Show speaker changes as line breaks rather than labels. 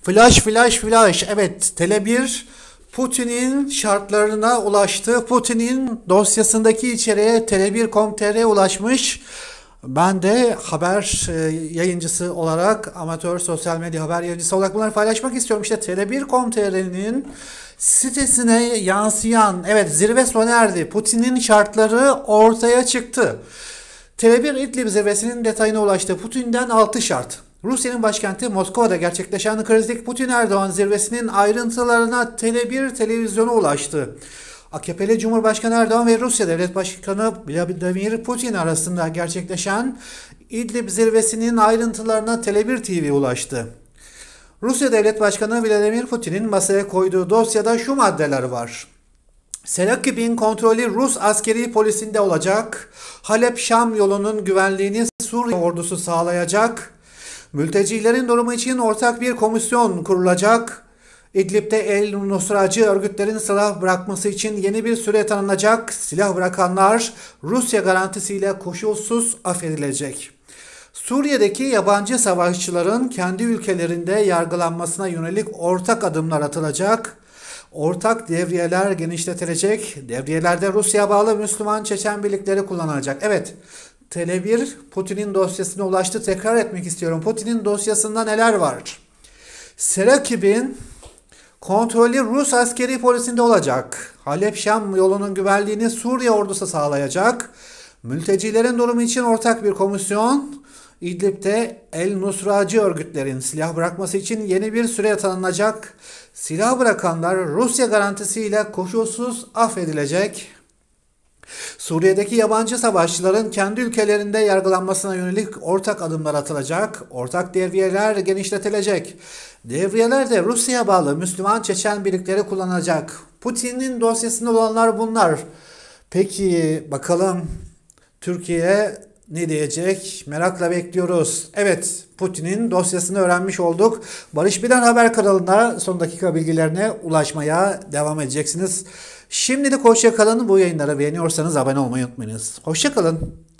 Flash flash flash. Evet, Tele1 Putin'in şartlarına ulaştı. Putin'in dosyasındaki içeriğe Tele1.com.tr ulaşmış. Ben de haber yayıncısı olarak, amatör sosyal medya haber yayıncısı olarak bunları paylaşmak istiyorum. İşte Tele1.com.tr'nin sitesine yansıyan, evet, zirve sona erdi. Putin'in şartları ortaya çıktı. Tele1 İdlib zirvesinin detayına ulaştı. Putin'den 6 şart. Rusya'nın başkenti Moskova'da gerçekleşen kritik Putin-Erdoğan zirvesinin ayrıntılarına Tele1 televizyonu ulaştı. AKP'li Cumhurbaşkanı Erdoğan ve Rusya Devlet Başkanı Vladimir Putin arasında gerçekleşen İdlib zirvesinin ayrıntılarına Tele1 TV ulaştı. Rusya Devlet Başkanı Vladimir Putin'in masaya koyduğu dosyada şu maddeler var. Selakib'in kontrolü Rus askeri polisinde olacak. Halep-Şam yolunun güvenliğini Suriye ordusu sağlayacak. Mültecilerin durumu için ortak bir komisyon kurulacak. İdlib'de el-Nusracı örgütlerin silah bırakması için yeni bir süre tanınacak. Silah bırakanlar Rusya garantisiyle koşulsuz affedilecek. Suriye'deki yabancı savaşçıların kendi ülkelerinde yargılanmasına yönelik ortak adımlar atılacak. Ortak devriyeler genişletilecek. Devriyelerde Rusya'ya bağlı Müslüman Çeçen birlikleri kullanılacak. Evet, Tele1 Putin'in dosyasına ulaştı. Tekrar etmek istiyorum. Putin'in dosyasında neler var? Selakib'in kontrolü Rus askeri polisinde olacak. Halep-Şam yolunun güvenliğini Suriye ordusu sağlayacak. Mültecilerin durumu için ortak bir komisyon. İdlib'de el-Nusracı örgütlerin silah bırakması için yeni bir süre tanınacak. Silah bırakanlar Rusya garantisiyle koşulsuz affedilecek. Suriye'deki yabancı savaşçıların kendi ülkelerinde yargılanmasına yönelik ortak adımlar atılacak. Ortak devriyeler genişletilecek. Devriyelerde Rusya'ya bağlı Müslüman Çeçen birlikleri kullanılacak. Putin'in dosyasında olanlar bunlar. Peki bakalım Türkiye ne diyecek? Merakla bekliyoruz. Evet, Putin'in dosyasını öğrenmiş olduk. Barış Bilen Haber kanalında son dakika bilgilerine ulaşmaya devam edeceksiniz. Şimdilik hoşça kalın. Bu yayınları beğeniyorsanız abone olmayı unutmayınız. Hoşça kalın.